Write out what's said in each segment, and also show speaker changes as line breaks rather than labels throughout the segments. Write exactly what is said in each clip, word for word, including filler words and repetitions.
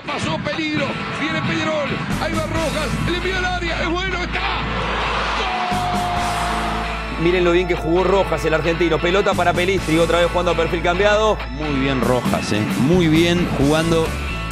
pasó, peligro, viene Peñarol, ahí va Rojas, el envío al área, es bueno, está.
Miren lo bien que jugó Rojas, el argentino. Pelota para Pelistri, otra vez jugando a perfil cambiado.
Muy bien Rojas, ¿eh? Muy bien jugando.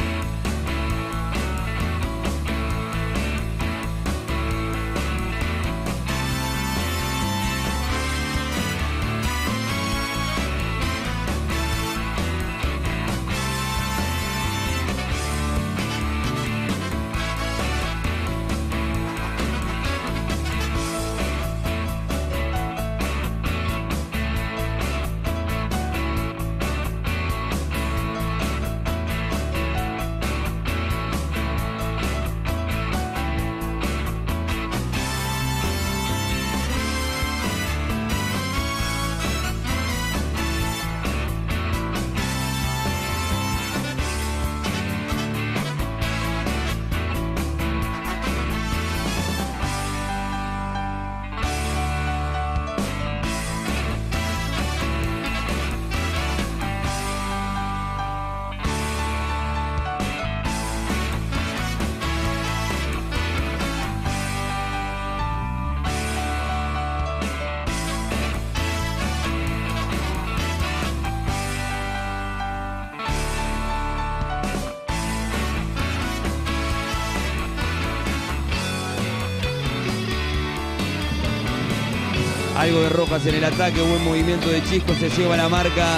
Algo de Rojas en el ataque, buen movimiento de Chisco, se lleva la marca.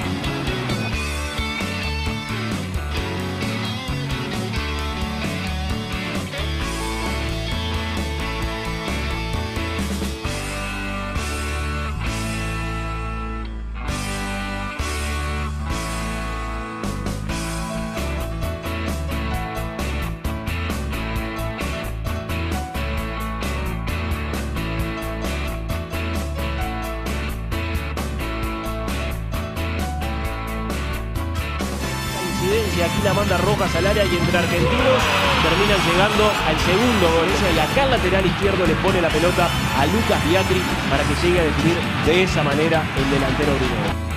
Aquí la manda Rojas al área y entre argentinos terminan llegando al segundo gol. Esa es la acá al lateral izquierdo le pone la pelota a Lucas Biatri para que llegue a definir de esa manera el delantero griego.